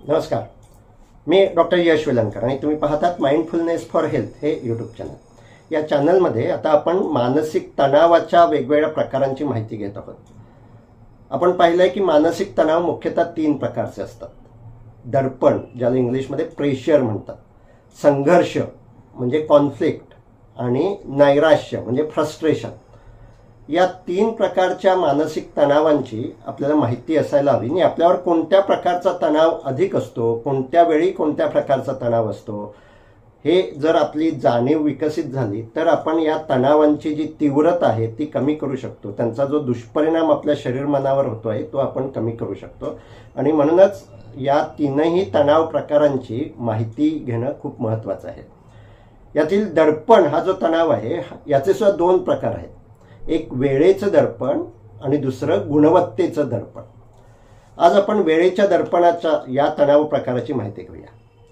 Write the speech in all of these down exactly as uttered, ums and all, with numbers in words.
नमस्कार, मी डॉक्टर यश वेलणकर आणि तुम्ही पाहतात माइंडफुलनेस फॉर हेल्थ हे यूट्यूब चॅनल। या चॅनलमध्ये आता आपण मानसिक तणावाच्या वेगवेगळ्या प्रकारांची माहिती घेत आहोत। आपण पाहिलंय की मानसिक तणाव मुख्यतः तीन प्रकारचे असतात। दडपण, ज्याला इंग्लिशमध्ये प्रेशर म्हणतात, संघर्ष म्हणजे कॉन्फ्लिक्ट आणि नैराश्य म्हणजे फ्रस्ट्रेशन। या तीन प्रकारच्या मानसिक तणावांची आपल्याला माहिती असायला हवी आणि आपल्यावर कोणत्या प्रकारचा तणाव अधिक असतो, कोणत्या वेळी कोणत्या प्रकारचा तणाव असतो, हे जर आपली जाणीव विकसित झाली तर आपण या तणावांची जी तीव्रता आहे ती कमी करू शकतो। त्यांचा जो दुष्परिणाम आपल्या शरीर मनावर होतोय तो आपण कमी करू शकतो। आणि म्हणूनच या तीनही तणाव प्रकारांची माहिती घेणं खूप महत्त्वाचं आहे। यातील दडपण हा जो तणाव आहे याचे सुद्धा दोन प्रकार आहेत, एक वेळेचं दडपण आणि दुसरं गुणवत्तेचं दडपण। आज आपण वेळेच्या दडपणाच्या या तणाव प्रकाराची माहिती घेऊया।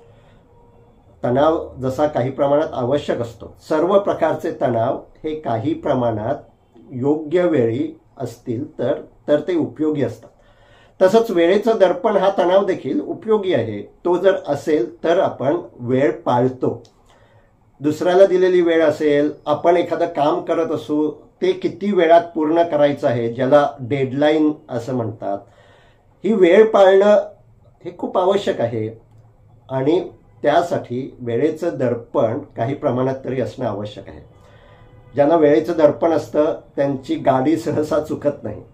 तणाव जसा काही प्रमाणात आवश्यक असतो, सर्व प्रकारचे तणाव हे काही प्रमाणात योग्य वेळी असतील तर तर ते उपयोगी असतात। तसंच वेळेचं दडपण हा तणाव देखील उपयोगी आहे, तो जर असेल तर आपण वेळ पाळतो। दुसऱ्याला दिलेली वेळ असेल, आपण एखादं काम करत असू, ते किती वेळात पूर्ण करायचं आहे, ज्याला डेडलाईन असं म्हणतात, ही वेळ पाळणं हे खूप आवश्यक आहे आणि त्यासाठी वेळेचं दडपण काही प्रमाणात तरी असणं आवश्यक आहे। ज्यांना वेळेचं दडपण असतं त्यांची गाडी सहसा चुकत नाही,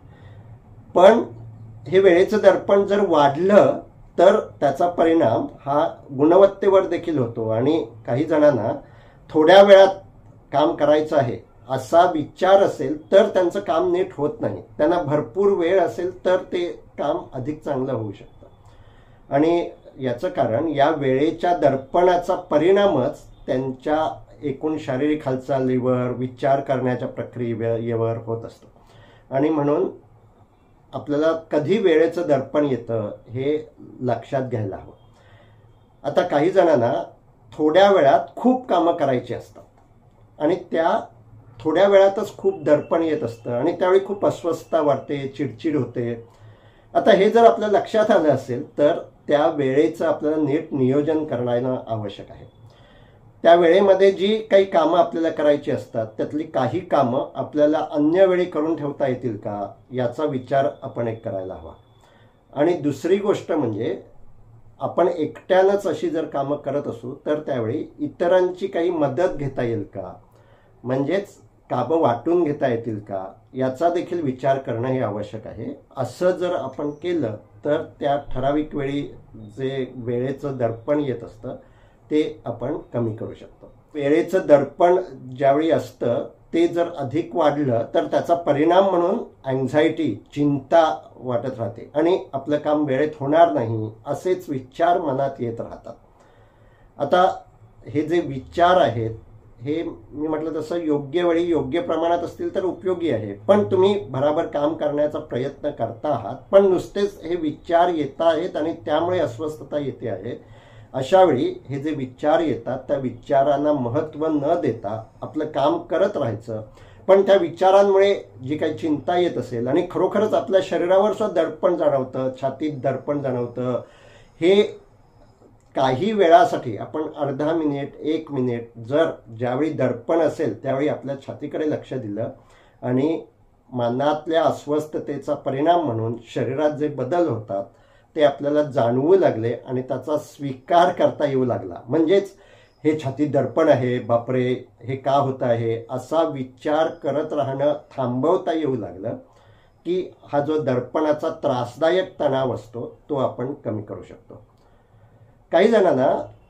पण हे वेळेचं दडपण जर वाढलं तर त्याचा परिणाम हा गुणवत्तेवर देखील होतो आणि काही जणांना थोड्या वेळात काम करायचं आहे असा विचार असेल तर त्यांचं काम नीट होत नाही। त्यांना भरपूर वेळ असेल तर ते काम अधिक चांगलं होऊ शकतं आणि याचं कारण या वेळेच्या दडपणाचा परिणामच त्यांच्या एकूण शारीरिक हालचालीवर, विचार करण्याच्या प्रक्रियेवर होत असतो। आणि म्हणून आपल्याला कधी वेळेचं दडपण येतं हे लक्षात घ्यायला हवं। आता काही जणांना थोड्या वेळात खूप कामं करायची असतात आणि त्या थोड्या वेळातच खूप दडपण येत असतं आणि त्यावेळी खूप अस्वस्थता वाटते, चिडचिड होते। आता हे जर आपल्या लक्षात आलं असेल तर त्या वेळेचं आपल्याला नीट नियोजन करणं आवश्यक आहे। त्या वेळेमध्ये जी काही कामं आपल्याला करायची असतात त्यातली काही कामं आपल्याला अन्य वेळी करून ठेवता येतील का याचा विचार आपण एक करायला हवा। आणि दुसरी गोष्ट म्हणजे आपण एकट्यानंच अशी जर कामं करत असू तर त्यावेळी इतरांची काही मदत घेता येईल का, म्हणजेच कामं वाटून घेता येतील का याचा देखील विचार करणं हे आवश्यक आहे। असं जर आपण केलं तर त्या ठराविक वेळी जे वेळेचं दडपण येत असतं ते आपण कमी करू शकतो। वेळेचं दडपण ज्यावेळी असतं ते जर अधिक वाढलं तर त्याचा परिणाम म्हणून अँझायटी, चिंता वाटत राहते आणि आपलं काम वेळेत होणार नाही असेच विचार मनात येत राहतात। आता हे जे विचार आहेत हे मी म्हटलं तसं योग्य वेळी योग्य प्रमाणात असतील तर उपयोगी आहे, पण तुम्ही बराबर काम करण्याचा प्रयत्न करता आहात पण नुसतेच हे विचार येत आहेत आणि त्यामुळे अस्वस्थता येते आहे, अशा वेळी हे जे विचार येतात त्या विचारांना महत्त्व न देता आपलं काम करत राहायचं। पण त्या विचारांमुळे जी काही चिंता येत असेल आणि खरोखरच आपल्या शरीरावर सुद्धा दडपण जाणवतं, छातीत दडपण जाणवतं, हे काही वेळासाठी आपण अर्धा मिनिट, एक मिनिट जर ज्यावेळी दडपण असेल त्यावेळी आपल्या छातीकडे लक्ष दिलं आणि मनातल्या अस्वस्थतेचा परिणाम म्हणून शरीरात जे बदल होतात ते आपल्याला जाणवू लागले आणि त्याचा स्वीकार करता येऊ लागला, म्हणजेच हे छातीत दडपण आहे, बापरे हे का होत आहे असा विचार करत राहणं थांबवता येऊ लागलं की हा जो दडपणाचा त्रासदायक तणाव असतो तो आपण कमी करू शकतो। काही जणांना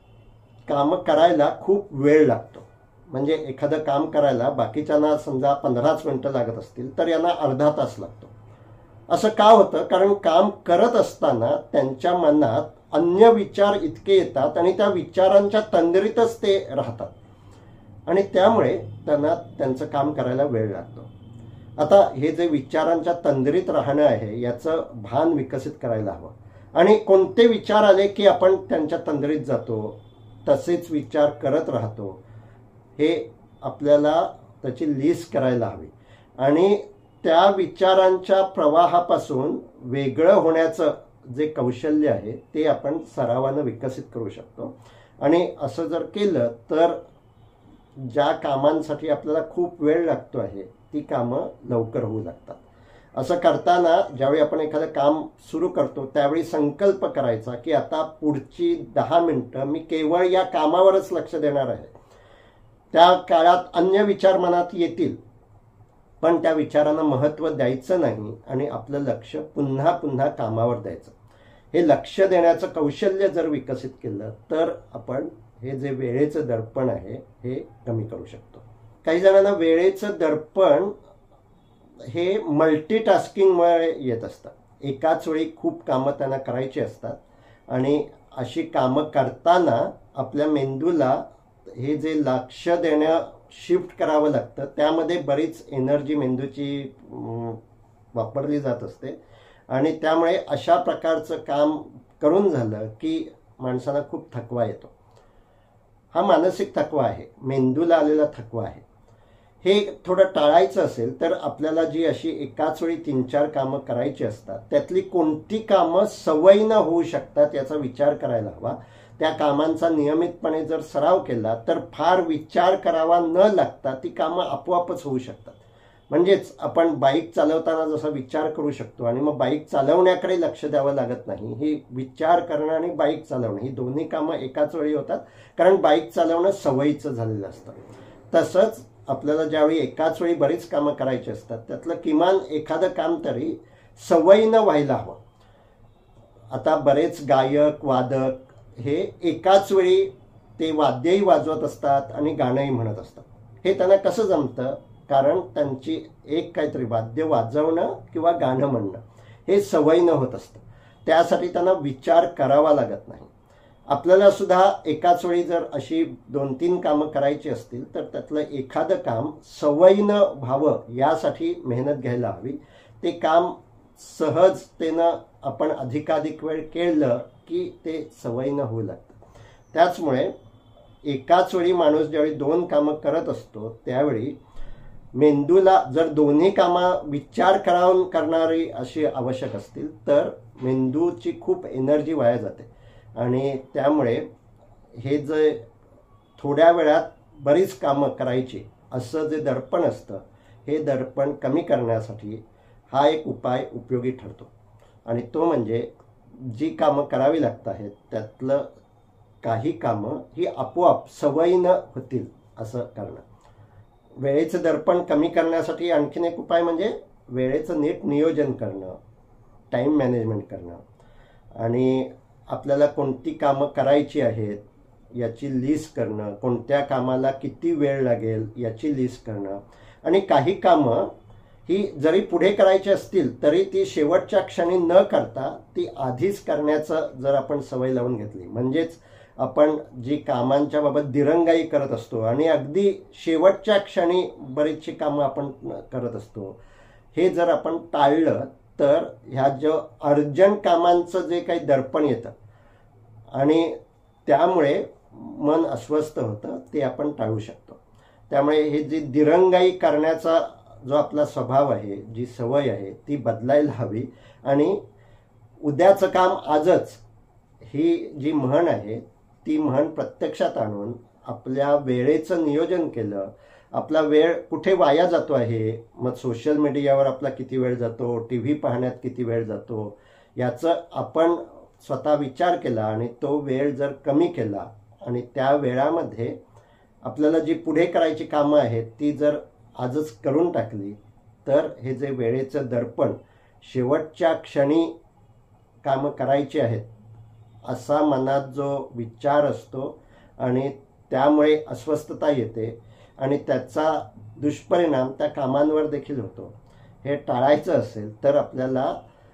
काम करायला खूप वेळ लागतो, म्हणजे एखादं काम करायला बाकीच्यांना समजा पंधराच मिनिटं लागत असतील तर यांना अर्धा तास लागतो। असं का होतं? कारण काम करत असताना त्यांच्या मनात अन्य विचार इतके येतात आणि त्या विचारांच्या तंद्रीतच ते राहतात आणि त्यामुळे त्यांना त्यांचं काम करायला वेळ लागतो। आता हे जे विचारांच्या तंद्रीत राहणं आहे याचं भान विकसित करायला हवं आणि कोणते विचार आले की आपण त्यांच्या तंद्रीत जातो, तसेच विचार करत राहतो, हे आपल्याला त्याची लिस्ट करायला हवी आणि त्या विचारांच्या प्रवाहापासून वेगळं होण्याचं जे कौशल्य आहे ते आपण सरावानं विकसित करू शकतो. आणि असं जर केलं तर ज्या कामांसाठी आपल्याला खूप वेळ लागतो आहे ती कामं लवकर होऊ लागतात. असं करताना ज्यावेळी आपण एखादं काम सुरू करतो त्यावेळी संकल्प करायचा की आता पुढची दहा मिनिटं मी केवळ या कामावरच लक्ष देणार आहे. त्या काळात अन्य विचार मनात येतील पण त्या विचारांना महत्त्व द्यायचं नाही आणि आपलं लक्ष पुन्हा पुन्हा कामावर द्यायचं. हे लक्ष देण्याचं कौशल्य जर विकसित केलं तर आपण हे जे वेळेचं दडपण आहे हे कमी करू शकतो. काही जणांना वेळेचं दडपण हे मल्टीटास्किंगमुळे येत असतं. एकाच वेळी खूप कामं त्यांना करायची असतात आणि अशी कामं करताना आपल्या मेंदूला हे जे लक्ष देणं शिफ्ट करावं लागतं त्यामध्ये बरीच एनर्जी मेंदूची वापरली जात असते आणि त्यामुळे अशा प्रकारचं काम करून झालं की माणसाला खूप थकवा येतो. हा मानसिक थकवा आहे, मेंदूला आलेला थकवा आहे. हे थोडं टाळायचं असेल तर आपल्याला जी अशी एकाच वेळी तीन चार कामं करायची असतात त्यातली कोणती कामं सवयीनं होऊ शकतात याचा विचार करायला हवा. त्या कामांचा नियमितपणे जर सराव केला तर फार विचार करावा न लागता ती कामं आपोआपच होऊ शकतात. म्हणजेच आपण बाईक चालवताना जसा विचार करू शकतो आणि मग बाईक चालवण्याकडे लक्ष द्यावं लागत नाही. ही विचार करणं आणि बाईक चालवणं ही दोन्ही कामं एकाच वेळी होतात कारण बाईक चालवणं सवयीचं झालेलं असतं. तसंच आपल्याला ज्यावेळी एकाच वेळी बरीच कामं करायची असतात त्यातलं किमान एखादं काम तरी सवयीनं व्हायला हवं. आता बरेच गायक वादक हे एकाच वेळी ते वाद्यही वाजवत असतात आणि गाणंही म्हणत असतात. हे त्यांना कसं जमतं? कारण त्यांची एक काहीतरी वाद्य वाजवणं किंवा गाणं म्हणणं हे सवयीनं होत असतं. त्यासाठी त्यांना विचार करावा लागत नाही. आपल्याला सुद्धा एकाच वेळी जर अशी दोन तीन कामं करायची असतील तर त्यातलं एखादं काम सवयीनं व्हावं यासाठी मेहनत घ्यायला हवी. ते काम सहजतेनं आपण अधिकाधिक वेळ केलं की ते सवयीनं होऊ लागतं. त्याचमुळे एकाच वेळी माणूस ज्यावेळी दोन कामं करत असतो त्यावेळी मेंदूला जर दोन्ही कामं विचार करावून करणारी अशी आवश्यक असतील तर मेंदूची खूप एनर्जी वाया जाते आणि त्यामुळे हे जे थोड्या वेळात बरीच कामं करायची असं जे दडपण असतं हे दडपण कमी करण्यासाठी हा एक उपाय उपयोगी ठरतो आणि तो म्हणजे जी कामं करावी लागत आहेत त्यातलं काही कामं ही आपोआप सवयीनं होतील असं करणं. वेळेचं दडपण कमी करण्यासाठी आणखीन एक उपाय म्हणजे वेळेचं नीट नियोजन करणं, टाईम मॅनेजमेंट करणं आणि आपल्याला कोणती कामं करायची आहेत याची लिस्ट करणं, कोणत्या कामाला किती वेळ लागेल याची लिस्ट करणं आणि काही कामं ही जरी पुढे करायची असतील तरी ती शेवटच्या क्षणी न करता ती आधीच करण्याचं जर आपण सवय लावून घेतली म्हणजेच आपण जी कामांच्या बाबत दिरंगाई करत असतो आणि अगदी शेवटच्या क्षणी बरीचशी कामं आपण करत असतो हे जर आपण टाळलं तर ह्या जो अर्जंट कामांचं जे काही दडपण येतं आणि त्यामुळे मन अस्वस्थ होतं ते आपण टाळू शकतो. त्यामुळे हे जी दिरंगाई करण्याचा जो आपला स्वभाव आहे, जी सवय आहे ती बदलायला हवी आणि उद्याचं काम आजच ही जी म्हण आहे ती म्हण प्रत्यक्षात आणून आपल्या वेळेचं नियोजन केलं. आपला वेळ कुठे वाया जातो आहे, मग सोशल मीडियावर आपला किती वेळ जातो, टी व्ही पाहण्यात किती वेळ जातो याचं आपण स्वतः विचार केला आणि तो वेळ जर कमी केला आणि त्या वेळामध्ये आपल्याला जी पुढे करायची कामं आहेत ती जर आजच करून टाकली तर हे जे वेळेचं दडपण शेवटच्या क्षणी कामं करायची आहेत असा मनात जो विचार असतो आणि त्यामुळे अस्वस्थता येते आणि त्याचा दुष्परिणाम त्या कामांवर देखील होतो, हे टाळायचं असेल तर आपल्याला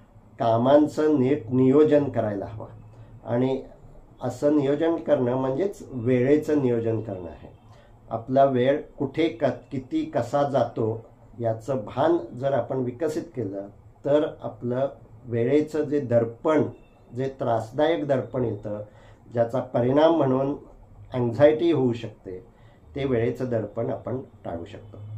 कामांचं नीट नियोजन करायला हवं आणि असं नियोजन करणं म्हणजेच वेळेचं नियोजन करणं आहे. आपला वेळ कुठे क किती कसा जातो याचं भान जर आपण विकसित केलं तर आपलं वेळेचं जे दडपण, जे त्रासदायक दडपण येतं ज्याचा परिणाम म्हणून अँझायटी होऊ शकते ते वेळेचं दडपण आपण टाळू शकतो.